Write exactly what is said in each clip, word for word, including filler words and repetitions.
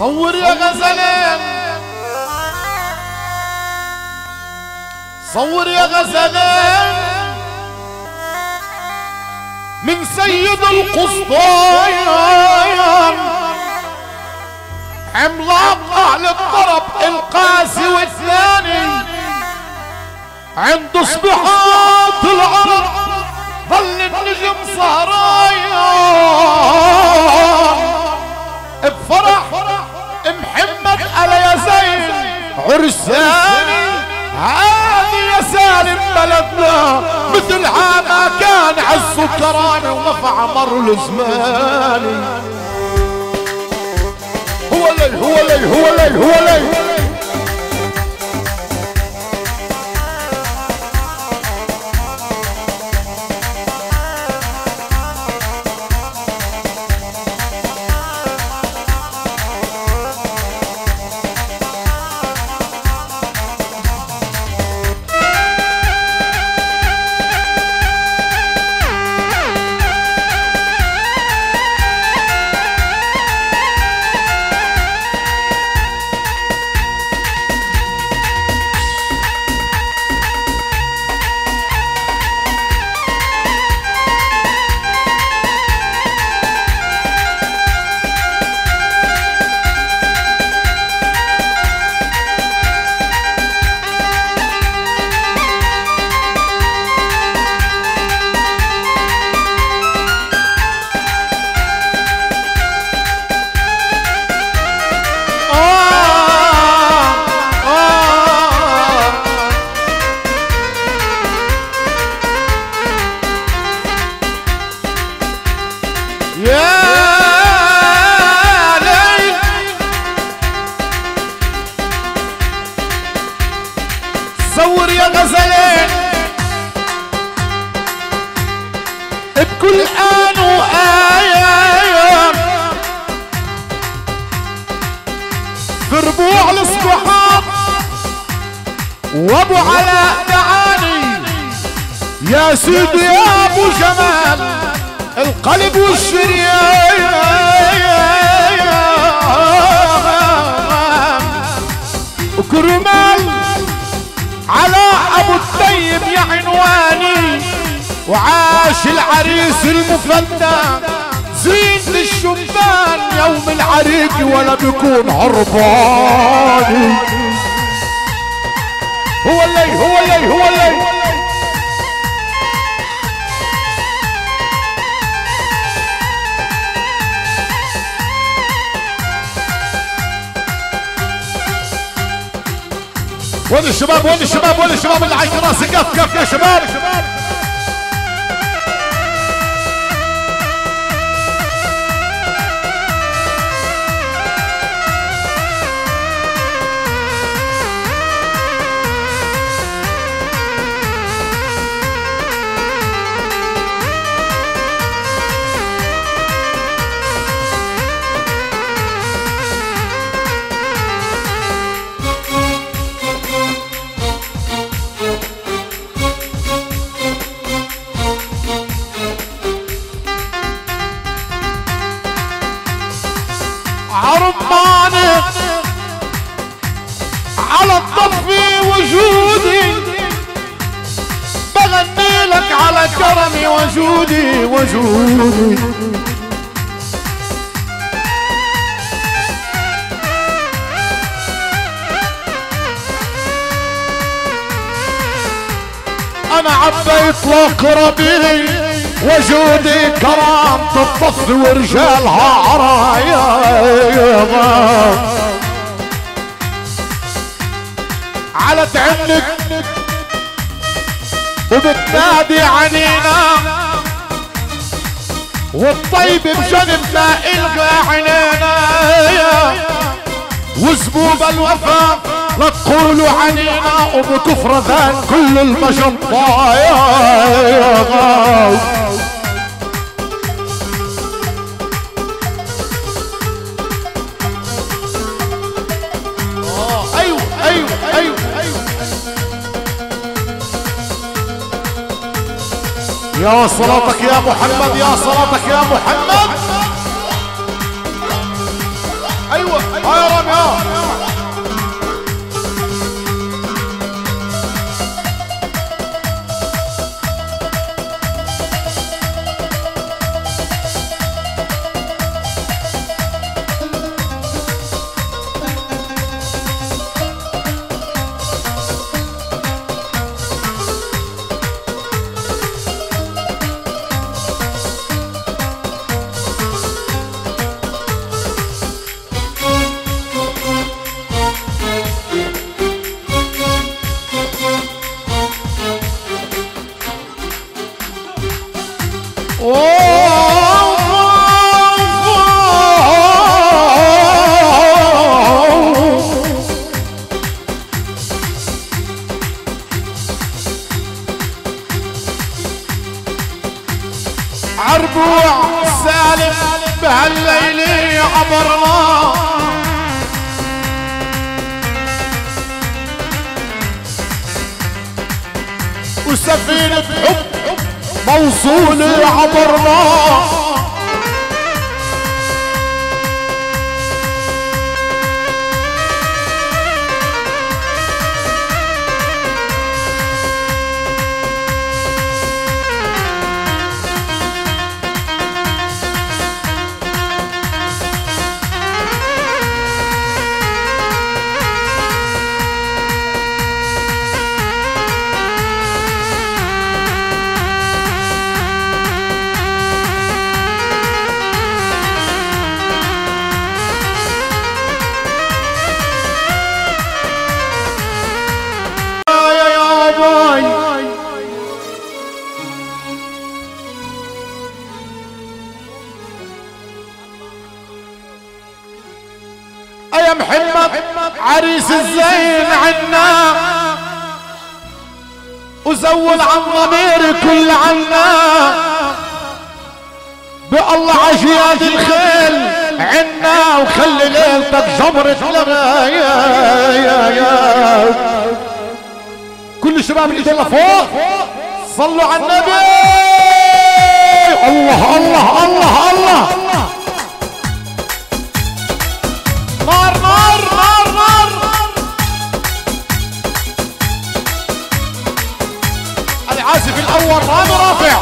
صور يا غزلين صور يا غزلين من سيد القسطين عملاق اهل الطرب القاسي والثاني عند صبحات العرب ظل النجم سهران بفرح محمد على يا زين عرساني هذه يا سالم بلدنا مثل ما كان عز وكرامه ونفع مر الزمان. هو لي هو لي هو لي هو لي صور يا غزلين بكل آن وآية في ربوع الصبحات وابو علاء دعاني يا سيدي يا ابو جمال القلب والشريان وكرمال على ابو الطيب يا عنواني وعاش العريس المفدى زينة الشبان يوم العريق ولا بيكون هرباني. هو اللي هو اللي هو اللي وين الشباب وين الشباب وين الشباب اللي على راسي كف كف يا شباب. عرباني على الطفي وجودي بغني لك على كرمي وجودي وجودي انا عبيت لك ربي وجودي كرامة الطف ورجالها عرايضة على تعنك وبتنادي عنينا والطيب بجنبنا الغى عينينا وزبوب الوفا لا تقولوا عنينا وبكفر ذات كل المشطايا. ايوه ايوه ايوه ايوه يا صلاتك يا محمد يا صلاتك يا محمد. ايوه هاي رمي عربوع سالم بهالليل عبرنا وسفينة حب موصولة عبرنا يا محمد عريس الزين عنا وزول عن ضمير كل عنا بالله عشيات الخيل عنا وخلي ليلتك جمرة لغا يا يا يا كل الشباب اللي جاي لفوق صلوا على النبي. الله الله الله الله نار نار نار نار العازف الاول رامي رافع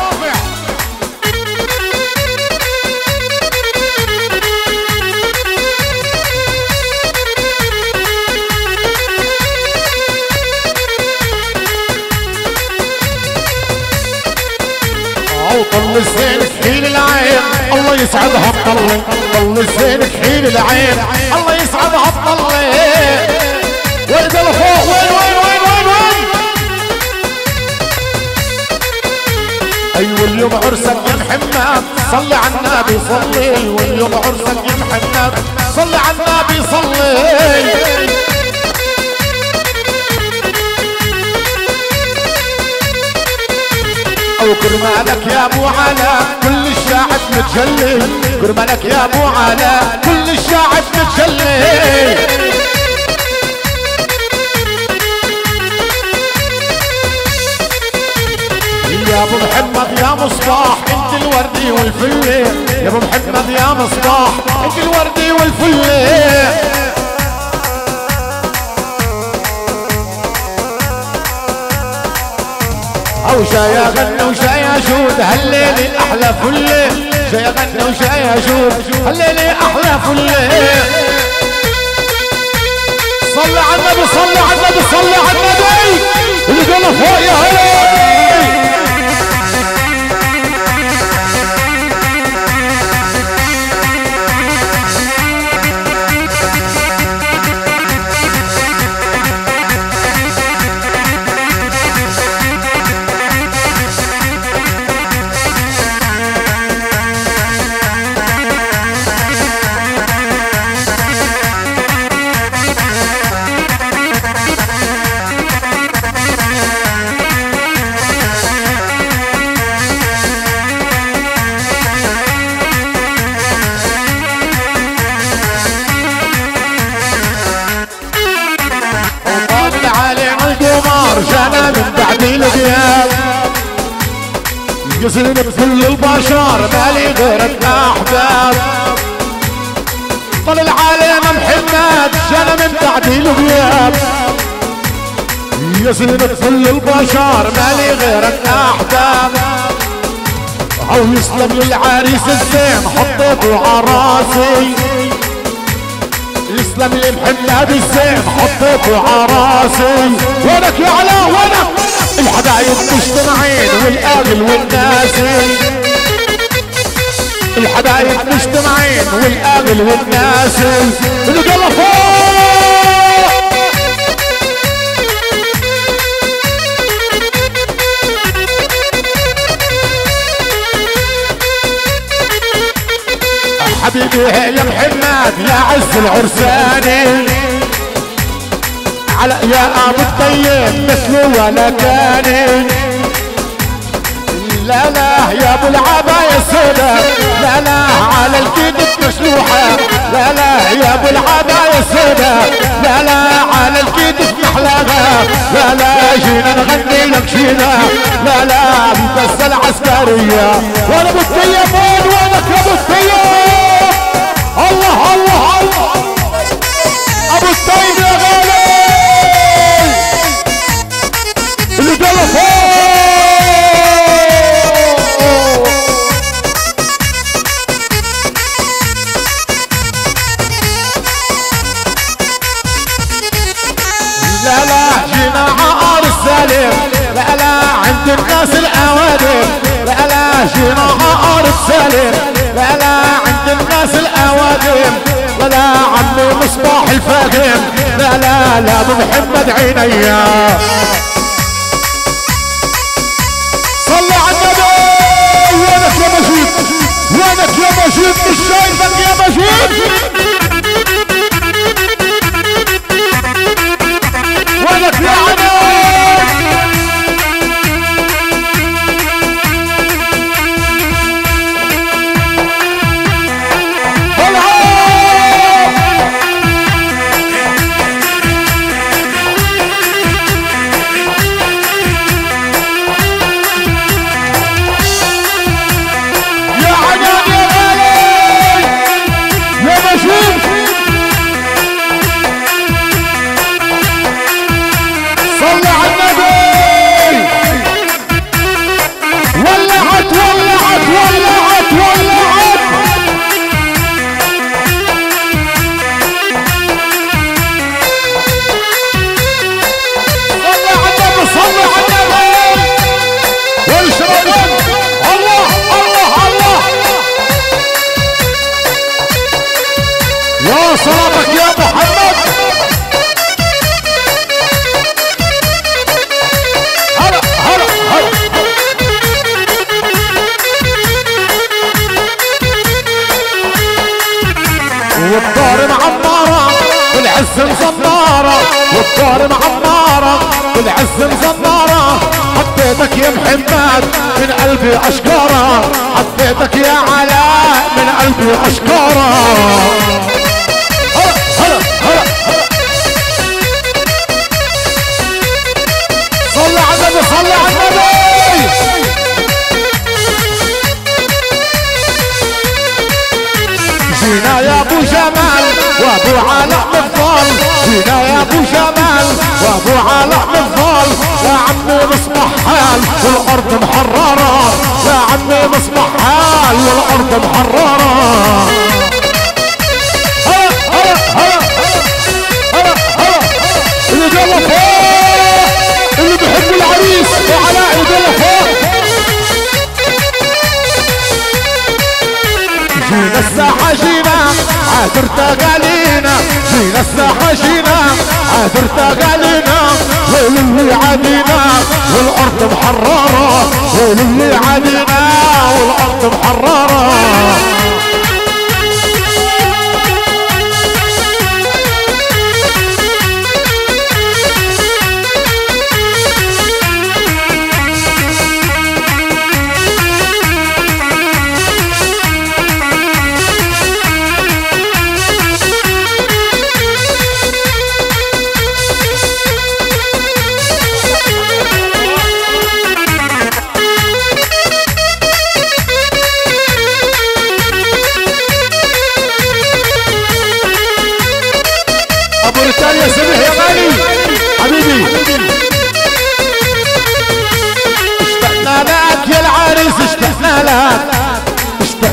طل الزين كحيل العين الله يسعدها بطلي طل الزين كحيل العين الله يسعدها بطلي واذا لفوق وين وين وين وين وين ايوه اليوم عرسك يا محمد صلي على النبي صلي واليوم عرسك يا محمد صلي على النبي صلي وكرمالك يا ابو علا كل الشعب متجلي كرمالك يا ابو علا كل الشعب متجلي يا ابو محمد يا مصباح انت الوردي والفله يا ابو محمد يا مصباح انت الوردي والفله وشايا غنى وشايا شود هالليل احلى فله شايا غنى وشايا شود هالليل احلى فله صلي على النبي صلي على النبي صلي على النبي اللي قال فوق يا هلا رجعنا من بعد الغياب يزن بكل البشر مالي غير الاحباب طل العالم محمد محمد جانا من تعديل وغياب يا زينة كل البشر مالي غيرك احباب او يسلم للعريس الزين حطيته عراسي يسلم لي محمد الزين حطيته عراسي وينك يا علاء وينك الحبايب مجتمعين والاهل والناسي الحبايب مجتمعين والاهل والناسي اللي قال فوق حبيبي يا محمد يا عز العرساني على يا ابو الطيب مثله ولا كان لا لا يا ابو العباية السوداء لا لا على الكتف مشلوحة لا لا يا ابو العباية السوداء لا لا على الكتف محلاها لا لا جينا نغني لك جينا لا لا بس العسكرية وانا ابو الطيب وين وينك يا ابو الطيب الله الله الله ابو الطيب يا غالي اللي قال فوق لا لا جينا عقار السالم لا لا عند الناس الاوادم لا لا جينا عقار السالم لا لا عند الناس الاوادم لا لا عمي مصباح الفاهم لا لا لا ابو محمد عينيا صلي على النبي وينك يا مجيد وينك يا مجيد مش شايفك يا مجيد وينك يا عمي صلاتك يا محمد هلا هلا هلا والدار معمارة والعز مزمارة والدار معمارة والعز مزمارة حبيتك يا محمد من قلبي اشكارة حبيتك يا علاء من قلبي اشكارة صلي على النبي صلي على النبي جينا يا ابو جمال وابو علاء مفضل جينا يا ابو جمال وابو علاء مفضل يا عمي مصبح حال والارض محررة يا عمي مصبح حال والارض محررة هلا هلا هلا هلا هلا اللي جوا فوق اللي بحب العريس وعلاء يدل فوق جينا الساحة جينا عاد ارتقالينا جينا الساحة جينا عاد ارتقالينا ويل اللي عادينا والارض محررة ويل اللي عادينا والارض محررة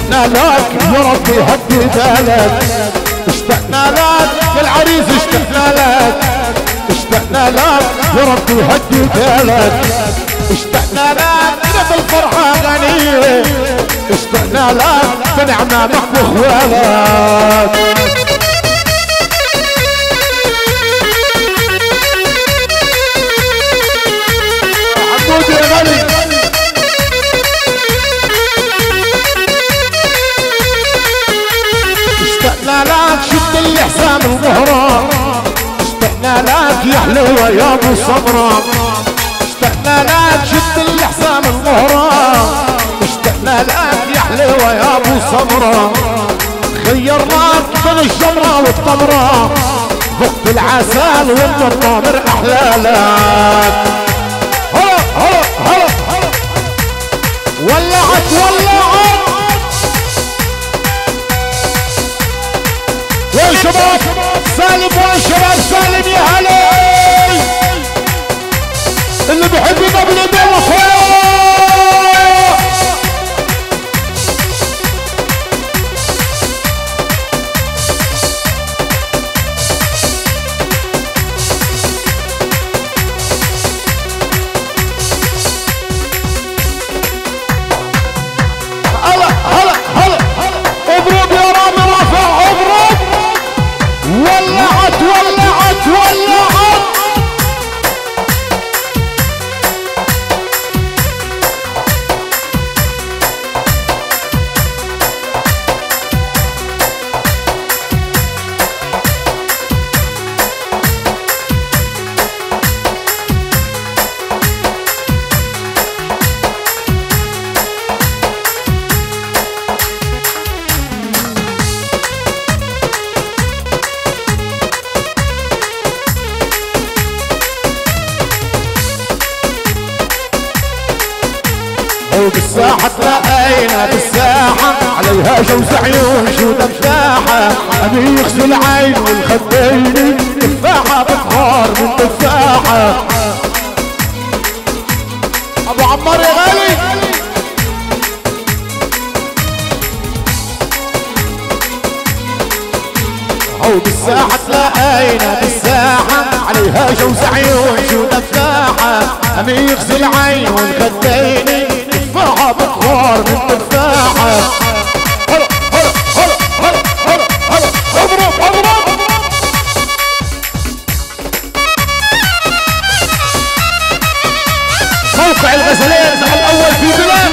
اشتقنا لك يا ربي هدي بالك، اشتقنا لك يا العريس اشتقنا لك، اشتقنا لك يا ربي هدي بالك، اشتقنا لك بالفرحة غنية، اشتقنا لك بنعمة معك واخوالك. حمود يا غالي اشتقنا لك شد الحسام المهرة، اشتقنا لك يا حلوة يا ابو سمرة، اشتقنا لك شد الحسام المهرة، اشتقنا لك يا حلوة يا ابو سمرة، خيرناك بين الجمرة والتمرة، ذقت العسل وانت الطامر احلالك. هلا هلا هلا هلا ولعت ولعت. وين شباب سالم، وين شباب سالم يا هلا اللي بيحب يقبل يديه فوق. هلا هلا هلا اضرب يا رامي رافع اضرب. ولعت ولعت ولعت. بالساحة تلاقينا بالساحة عليها جوز عيون شو تفاحة، أبي يغسل العين والخدين تفاحة بتغار من تفاحة. أبو عمار يا غالي أو بالساحة تلاقينا بالساحة عليها جوز عيون شو تفاحة، أبي يغسل العين والخدين تفاحة بتغار من تفاحة. هلا هلا هلا هلا هلا هلا اضرب اضرب. موقع الغزلين الاول في بلاد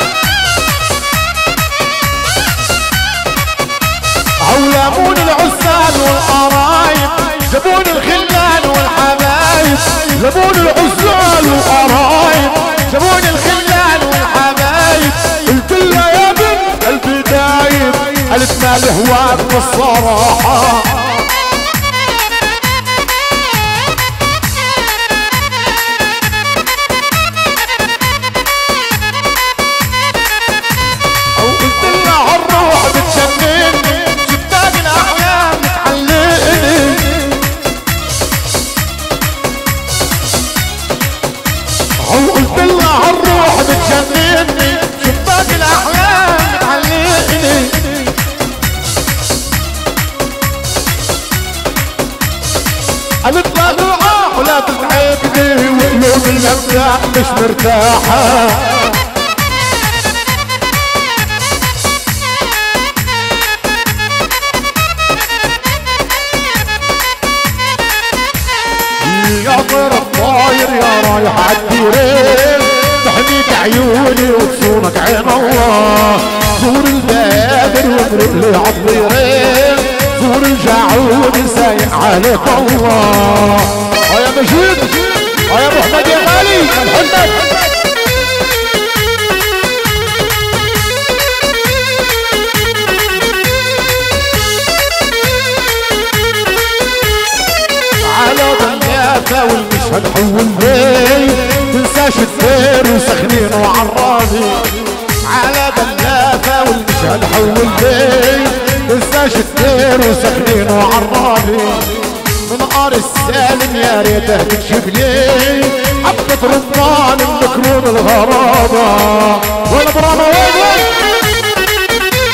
علمون العسال والقرايب، جابون الخلان والحبايب، جابون العسال والقرايب، جابون الخلان والحبايب. قلت لها يا بنت قلبي دايب، قالت مالي هواك بالصراحة. او قلت لها هالروح بتجنني، شباك الاحلام بتعلقني. او قلت لها هالروح بتجنني، شباك الاحلام بتعلقني. قالت لها دعاء ولا تتعبني، وقلوب المبدأ مش مرتاحة. يا طير الطاير يا رايح عالديرين، تحميك عيوني وتصونك عين الله. زور البادر واضرب لي عالطيرين، زور الجعود سايق عليك الله. اه يا مجيد اه يا ابو احمد يا غالي الحنك. على ضيافة والمشهد حول بي، تنساش الدير وسخنين وعرابي. على ضيافة والمشهد حول بي، تنساش الدير وسخنين وعرابي. من قار السالم يا ريته تكشف لي حبة رمان المكرون الغرابة. وين براما وين وين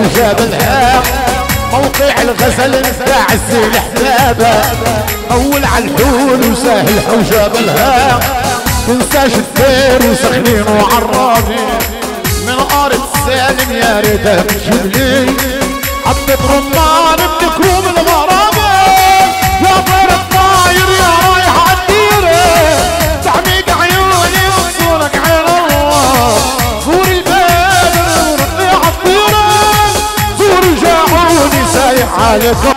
وجابلها موقع الغزل تعز الاحبابه اول على الحول وساهلها وجابلها تنساش الدير وسخنين وعرابي من ارض سالم يا ريتها تجيب لي حبة رمان بنكروم الغرابة يا طير الطاير يا رايح عالديرة تعميق عيوني وصورك عين الله زور البدر ورقي عالطيرة زور جاعوني سايح عليكم.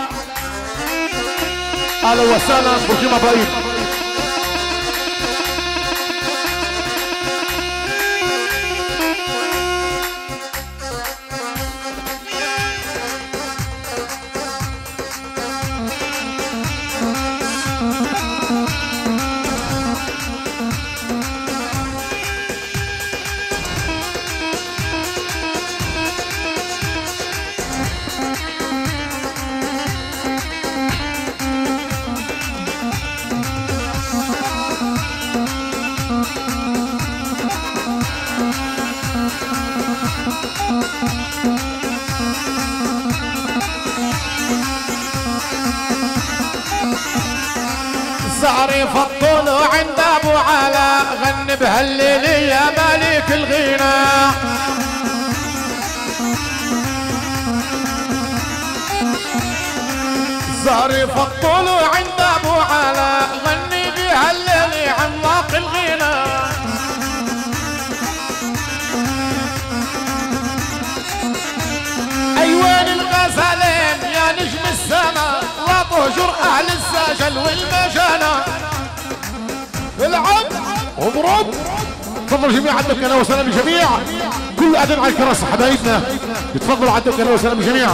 اهلا وسهلا بوجيما بايد. زهري فضل عند ابو علا غني بهالليل يا ملك الغنى. زهري فضل عند ابو علا غني بهالليل عملاق الغنى. ايوان الغزالين يا نجم السما لا تهجر اهل السجل والمجانة. العب اضرب. تفضلوا جميعا عندك اهلا وسهلا بالجميع كل قاعدين على الكراسي حبايبنا يتفضلوا عندك اهلا وسهلا بالجميع.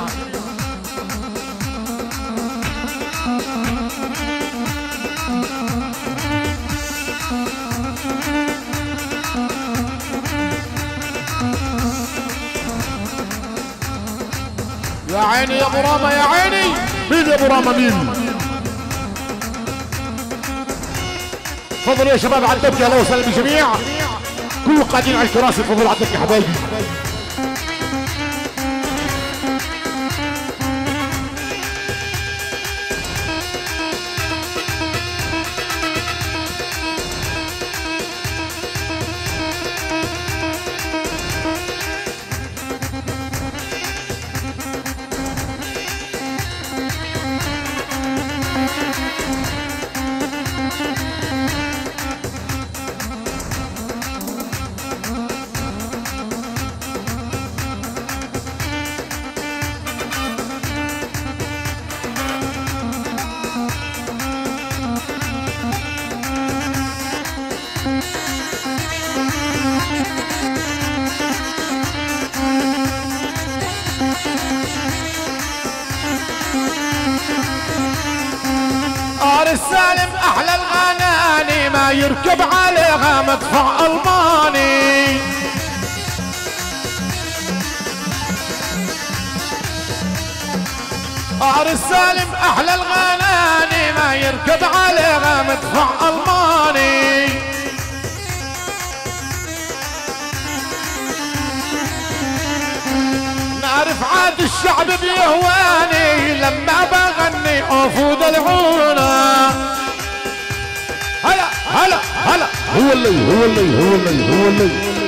يا عيني يا ابو راما يا عيني. مين يا ابو راما مين؟ تفضلوا يا شباب على الدبكة اهلا وسهلا بالجميع كل قاعدين على الكراسي تفضلوا على الدبكة حبايبي. السالم احلى الغناني ما يركب عليها مدفع الماني. ار السالم احلى الغناني ما يركب عليها مدفع الماني. نعرف عاد الشعب بيهواني لما بغني افود العونه. هلا هلا هلا هو اللي هو اللي هو اللي هو اللي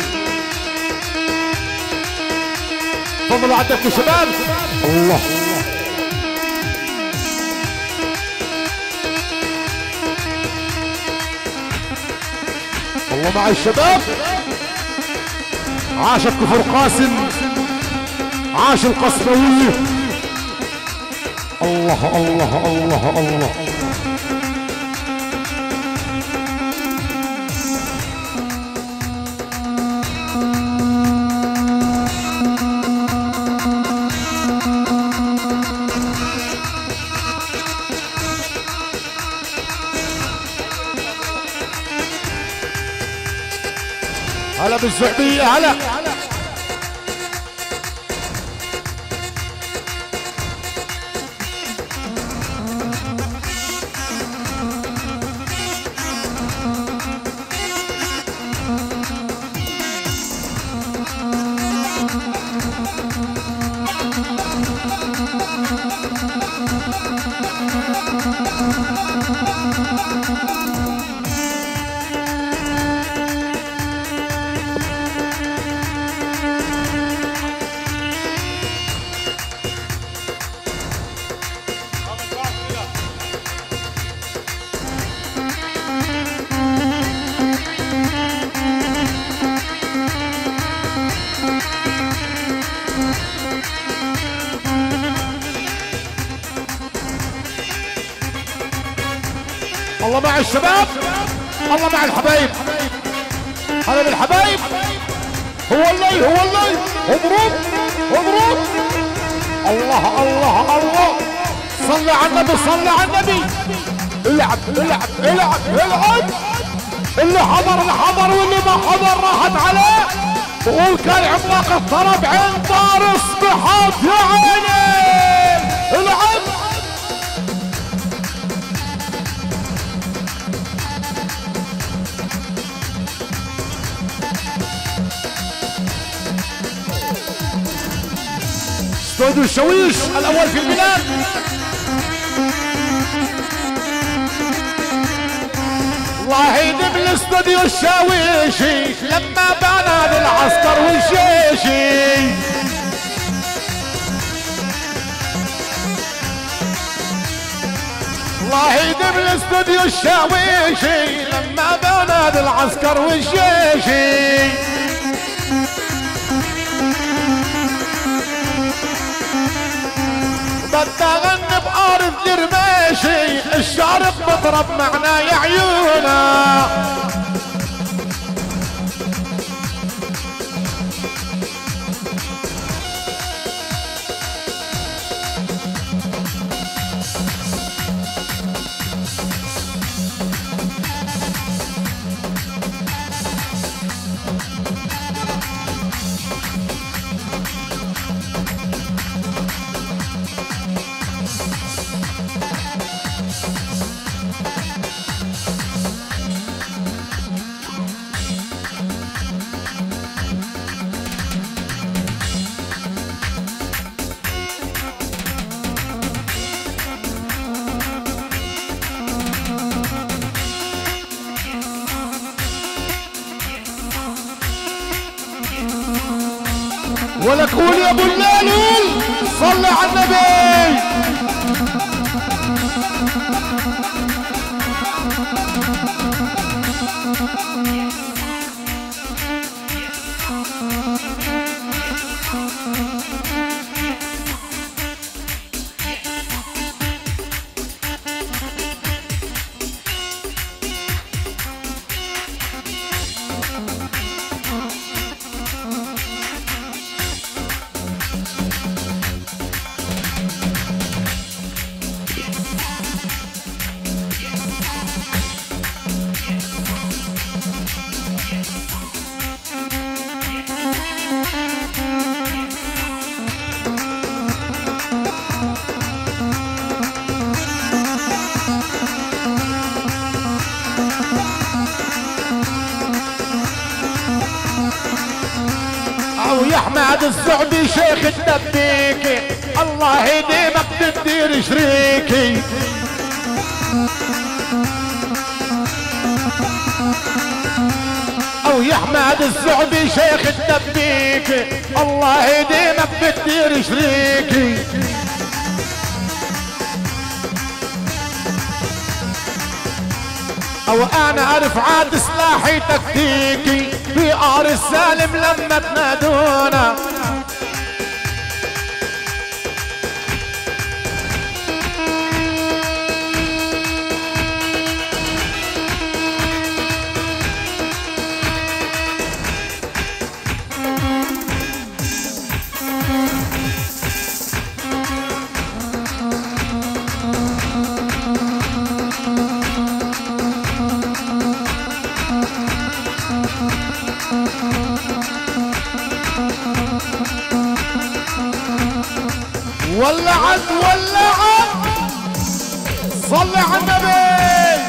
تفضلوا عندك يا شباب. الله الله مع الشباب. عاش كفر قاسم عاش القصبوي. الله الله الله الله هلا بالزعبية هلا. مع الشباب، الله مع الحبايب. هذا بالحبايب. هو الليل هو الليل. مبروك مبروك. الله الله الله. صلي على النبي صلي على النبي. العب العب العب العب. اللي حضر اللي حضر واللي ما حضر راحت عليه. وكان عملاق الطرب عين طارس بحط يا عيني. العب. استوديو الشويش الاول في البلاد. الله يدم الاستوديو الشاويشي لما بنى العسكر والجيشي. الله يدم الاستوديو الشاويشي لما بنى العسكر والجيشي. بدي اغني بارض الرماشي الشارق بضرب معنا يا عيونا. ولك قول يا ابو الليل صلي على النبي. يا احمد السعدي شيخ الدبيكي الله يديمك تدير شريكي. او يا احمد السعدي شيخ الدبيكي الله يديمك تدير شريكي. او انا اعرف عاد سلاحي تكتيكي في ار السالم لما تنادونا. ولعت ولعت صلي على النبي.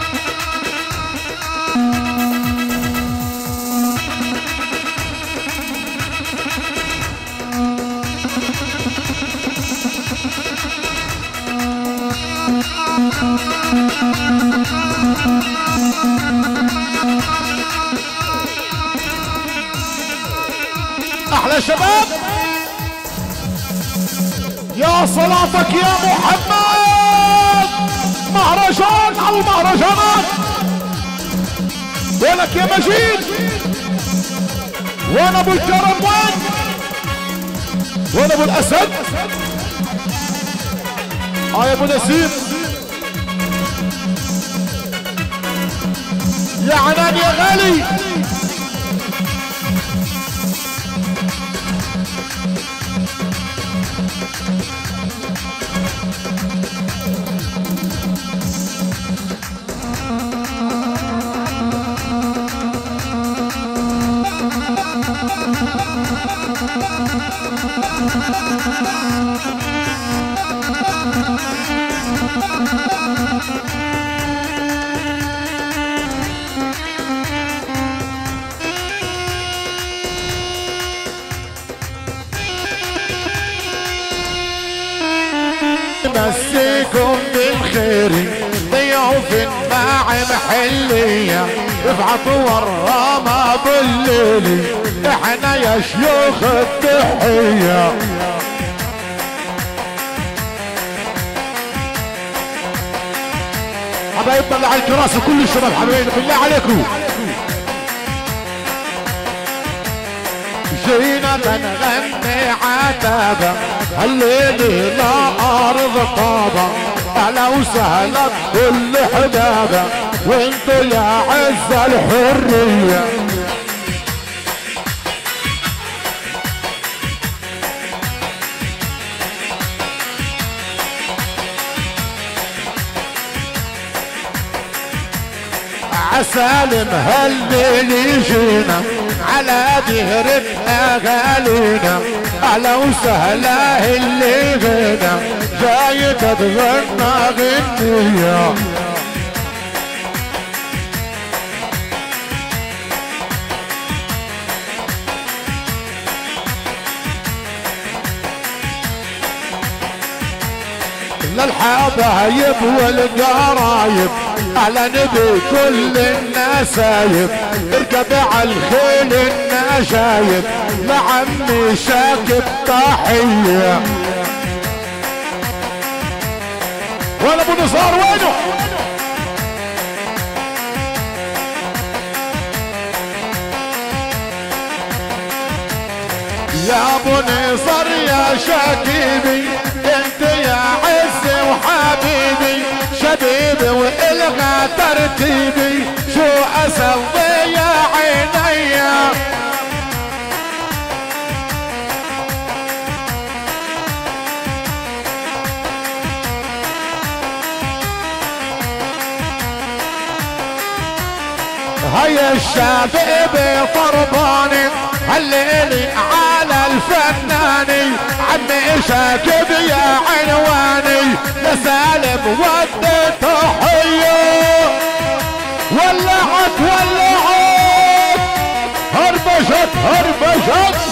على شباب يا صلاتك يا محمد. مهرجان على المهرجانات. وينك يا مجيد؟ وين ابو الكرم؟ وين؟ وين ابو الاسد؟ اه يا ابو نسيم يا عنان يا غالي. مسيكم بالخير ضيوف مع محلية ابعثوا ورا بالليل احنا يا شيوخ التحية. حبايبنا اللي على الكراسي كل الشباب حبايبنا بالله عليكم جينا بنغني عتابة الليل لا أرض طابة. أهلا وسهلا بكل حبابة وانتو يا عز الحرية. عسالم هالليل يجينا على دهرة أغانينا. أهلا وسهلا اللي غنى جاي تتغنى غنية. للحبايب والقرايب اهلا بكل النسايب اركب على الخيل النجايب لعمي شاكب تحيه. ولا ابو نصار وينه؟ يا ابو نصر يا شكيبي انت يا عزي وحبيبي شبيبي والغى ترتيبي شو اسوي يا عينيا. هيا الشباب طرباني هالليلي على الفناني عمي شاكب يا عنواني لسالم ودي تحية. ولعت ولعت هربشت هربشت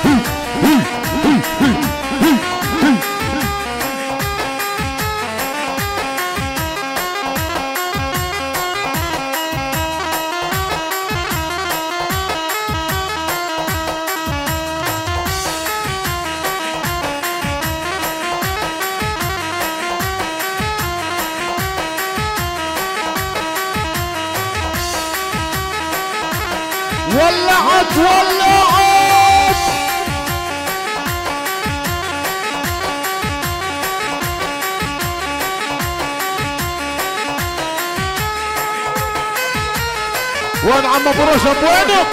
ولعت ولعت وين عم ابو رشب وينه؟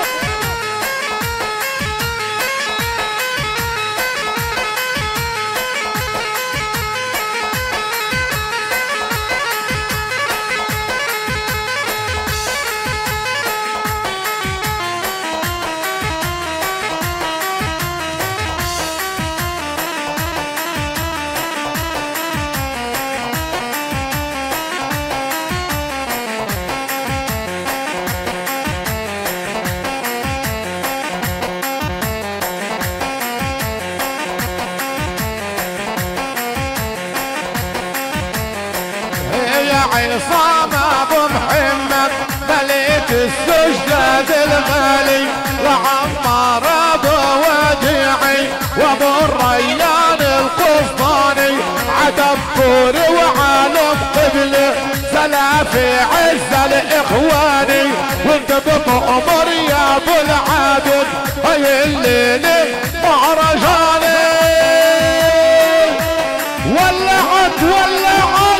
عصام ابو محمد ملك السجاد الغالي وعمار ابو في عز الاخواني وانت بتأمر يا ابو العابد هاي الليله مهرجاني ولعت ولعت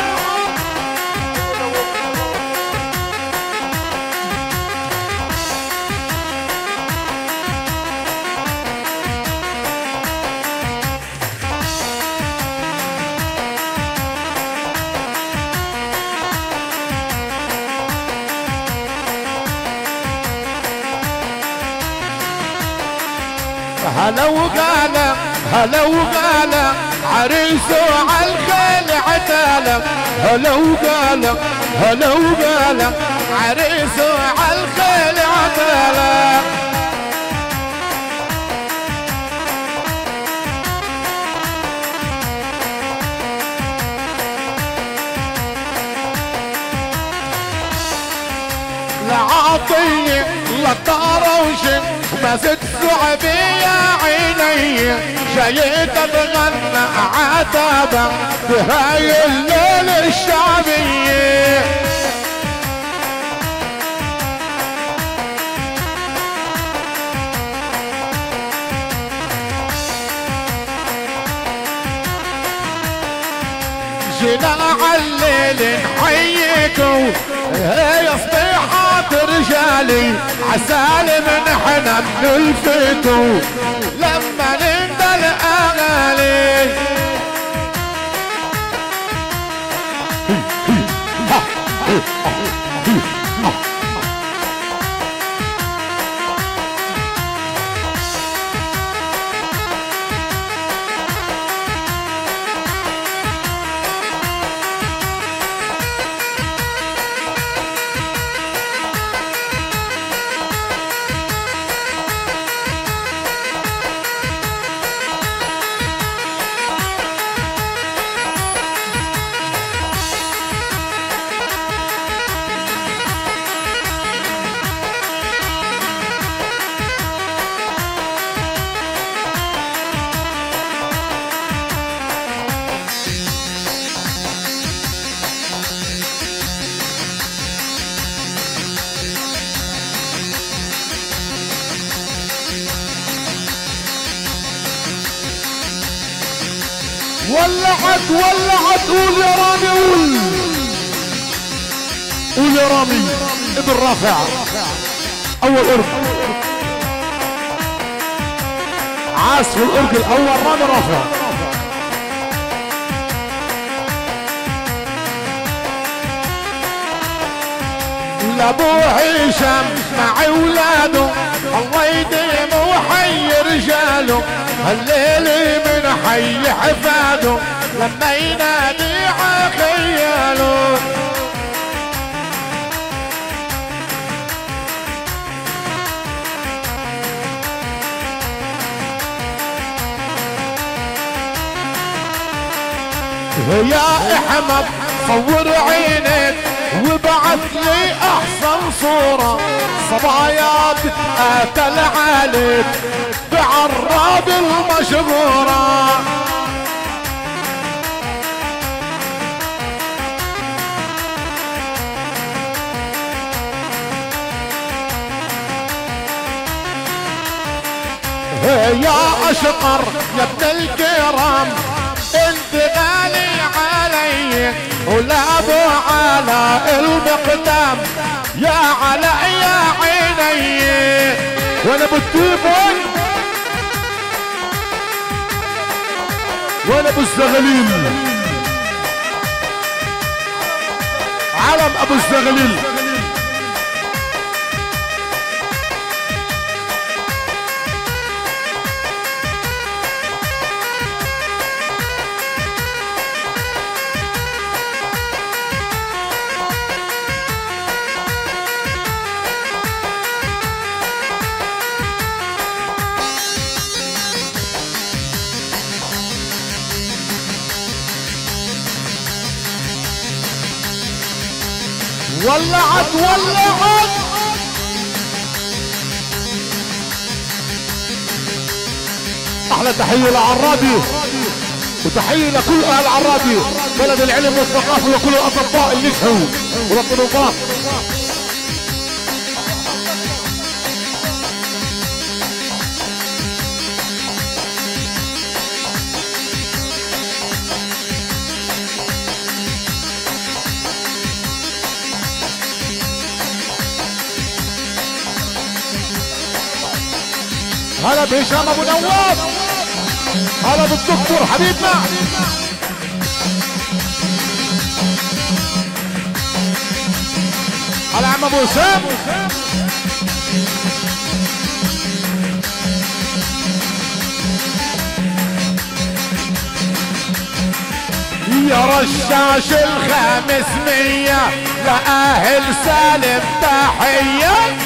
هلا وقالا هلا وقالا عريسو عالخيل عتالا هلا وقالا هلا وقالا عريسو عالخيل عتالا لا عطية لا طاروشن وما زدت صعبي يا عيني جاي تتغنى عتابة بهاي الليلة الشعبية جينا عالليل نحييكم هي صبيحات رجالي عسالم نحن بنلفتو لما نندى الاغاني ولعت ولعت قول يا رامي قول قول يا رامي ابن رافع اول ارج عازف الارج الاول رامي رافع لابو هشام مع اولاده الله يديم وحي رجاله هالليل من حي حفاده لما ينادي عخياله يا احمد صور عينك وبعث لي احسن صورة صبايا بتقاتل عليك بعراب المشهورة يا اشقر يا ابن الكرام انت غالي علي ولا ابو علاء المقدام يا علاء يا عيني وانا بالتيفون وانا بالزغليل علم ابو الزغليل ولعت ولعت احلى تحيه لعرابي تحية لكل اهل عرابي بلد العلم والثقافة وكل الاطباء اللي نجحوا والطلبات. هلا بهشام ابو نواف، هلا بالدكتور حبيبنا. هلا عم ابو وسام. يا رشاش الخمسمية لأهل سالم تحية.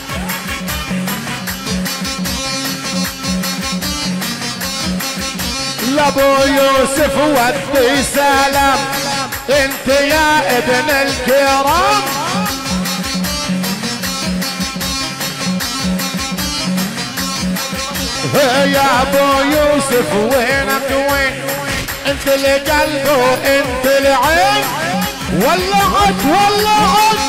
لابو يوسف ودي سلام انت يا ابن الكرام. يا ابو يوسف وينك وين انت القلب وانت العين. ولعت ولعت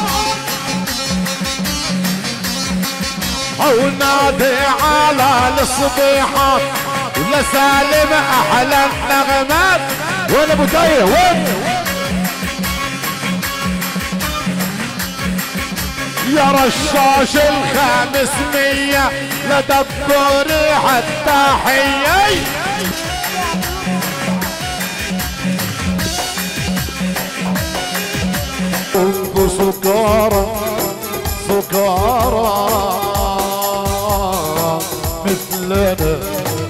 ونادي على الصبيحات لسالم احلى النغمات. وين ابو تايه وين؟ يا رشاش الخمسمية لدبر ريحة تحية. انت سكارى سكارى مثلنا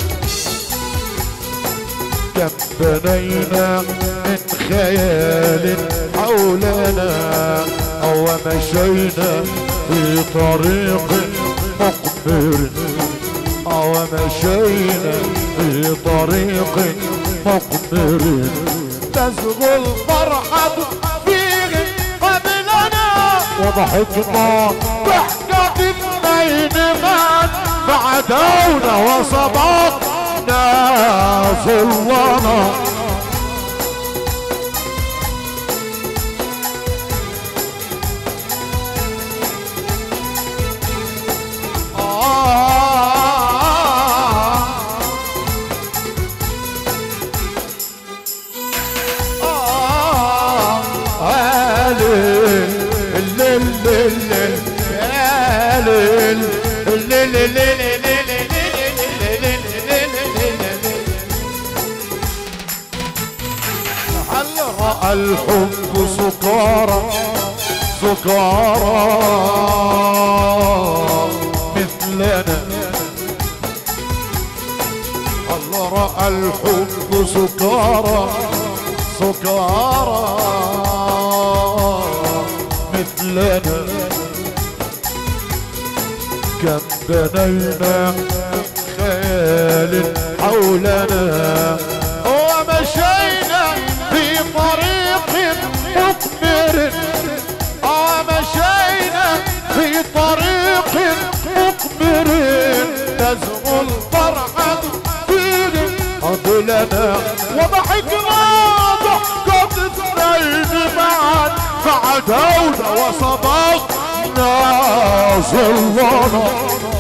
كم بنينا من خيال حولنا أو مشينا في طريق مقبر أو مشينا في طريق مقبر. تزغل فرحة فيه قبلنا وضحكنا ضحكة اثنين معا فعدونا وصبقنا ظلنا. الحب سكارى سكارى مثلنا. الله رأى الحب سكارى سكارى مثلنا كم بنينا خيال حولنا ومشينا في طريق مقبر. ومشينا في طريق مقبر تزغل فرحة فيه قبلنا وضحكنا ضحكة اثنين معا فعدونا وصبقنا ظلنا.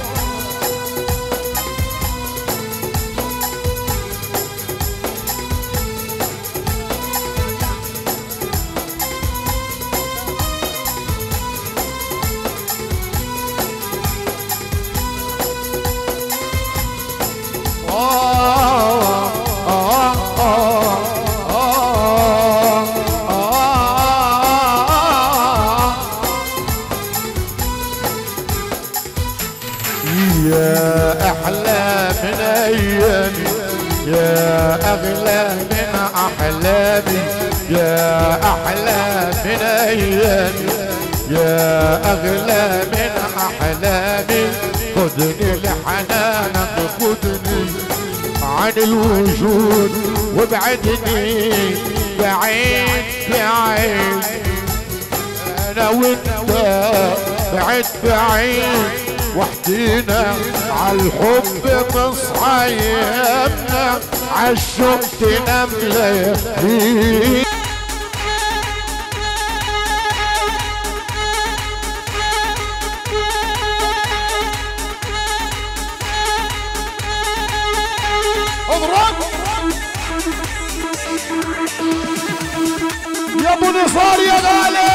يا أحلى من أيامي يا أغلى من أحلامي يا أحلى من أيامي يا أغلى من أحلامي. خذني لحنانك خذني عن الوجود وابعدني بعيد بعيد. أنا وأنت بعيد بعيد وحدينا عالحب مصحيبنا عالشوق تنام ليالي. يا ابو نصار يا غالي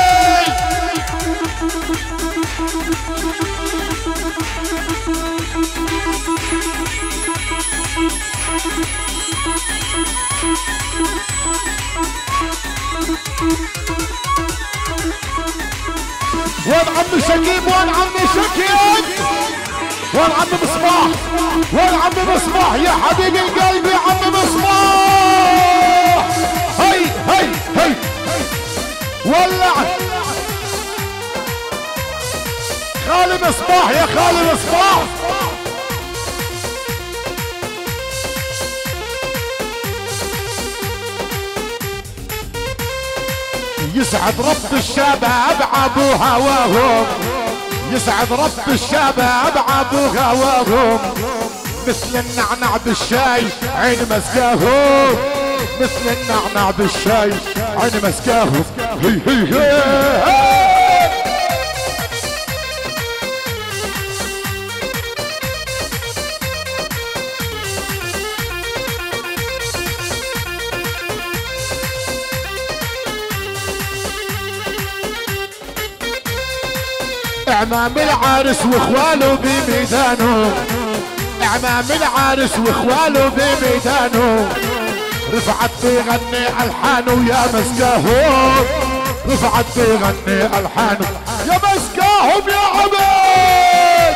وين عم شكيب وين عم شكيب وين عم مصباح وين عم مصباح يا حبيب القلب يا عم مصباح. هي هي هي ولع خالي مصباح يا خالي مصباح. يسعد رب الشباب عبو هواهم يسعد رب الشباب عبو هواهم مثل النعنع بالشاي عين مسكاهم مثل النعنع بالشاي عين مسكاهم. هي هي هي اعمام العرس واخواله بميدانه اعمام العرس واخواله بميدانه رفعت بيغني الحانه يا مسكاهم رفعت بيغني الحانه يا مسكاهم يا عبيد.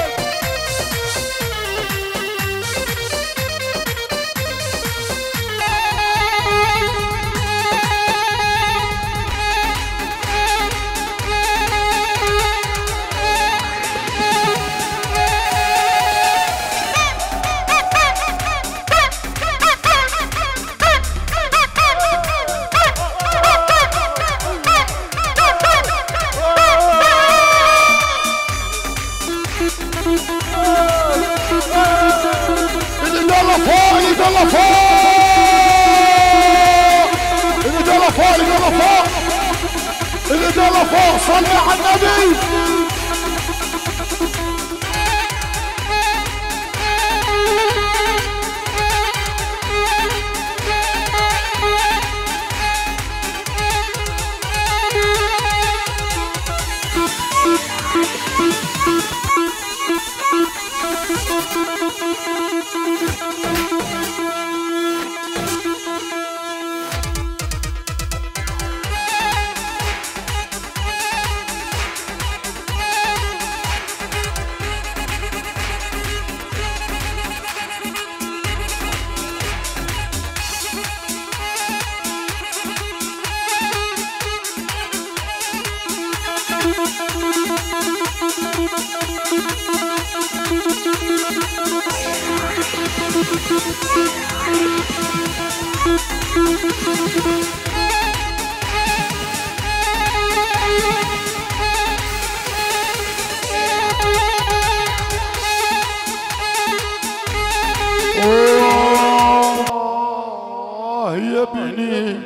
يلا فوق الرجالة فوق الرجالة فوق الرجالة فوق صلي على النبي. اوه يا بني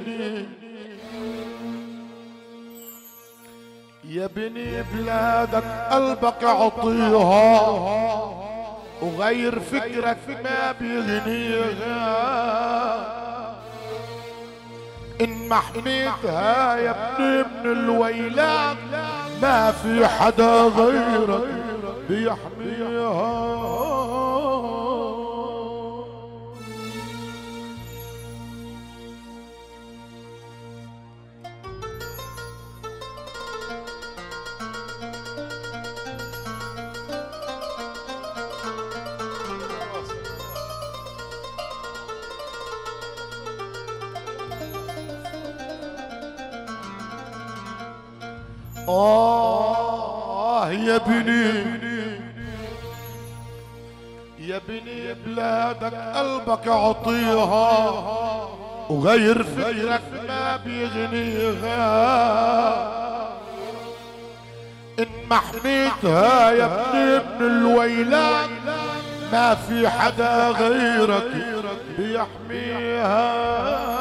يا بني بلادك قلبك عطيها وغير فكرك ما بيغنيها ان ما حميتها يا ابني من الويلات ما في حدا غيرك بيحميها. آه يا بني يا بني بلادك قلبك عطيها وغير فكرك ما بيغنيها ان ما حميتها يا ابني ابن الويلات ما في حدا غيرك بيحميها.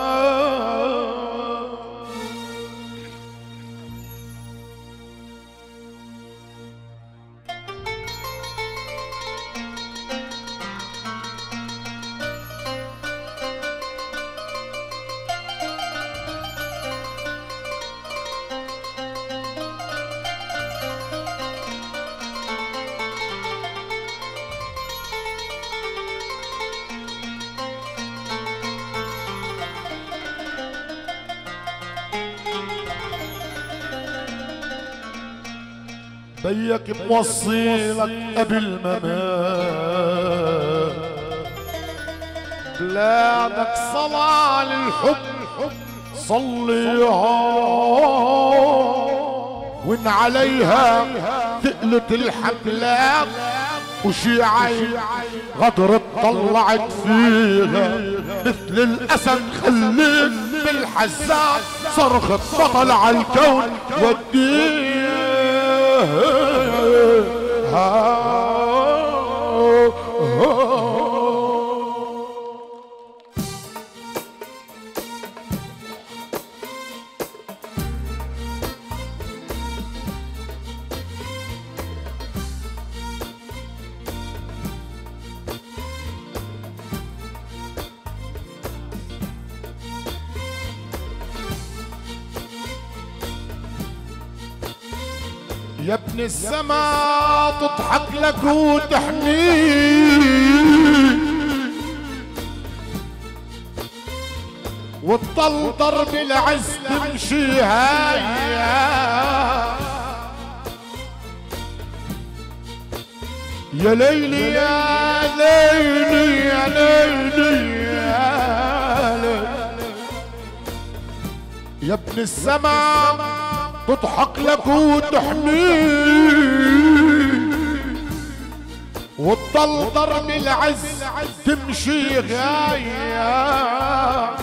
بيك موصيلك قبل ما مات بلادك صلاة للحب صليها وان عليها ثقلت الحملات وشيعي غدر طلعت فيها مثل الاسد خليت بالحزات صرخة بطل على الكون والدين. يا ابن السما تضحك لك وتحميك وتضل ضرب العز تمشي هاي يا ليلي يا ليلي يا ليلي يا ليلي يا ابن السما تضحك لك وتحميك وتضل ضرب العز تمشي غاية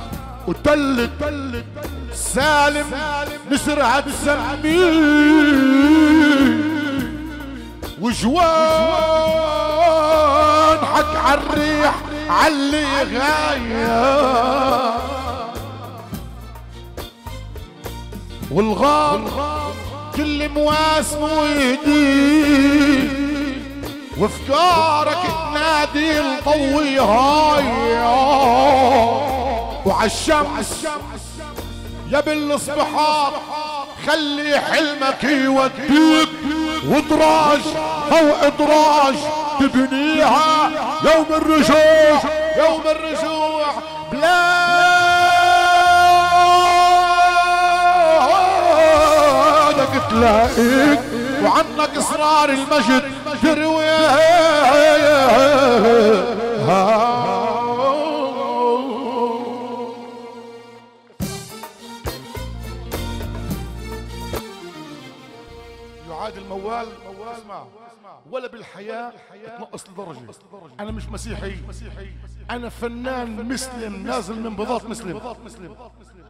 وتلت سالم نسرها تسميه وجوان حق عالريح علي غاية والغار كل مواسم ويهديه وافكارك تنادي القوي هاي وعالشمس يا بالاصبحات خلي حلمك يوديك ودراج فوق دراج تبنيها يوم الرجوع يوم الرجوع بلادك تلاقيك وعنك اصرار المجد تروي. يعاد الموال اسمع ولا بالحياة تنقص لدرجة. أنا مش مسيحي، أنا فنان مسلم نازل من بضاعة مسلم.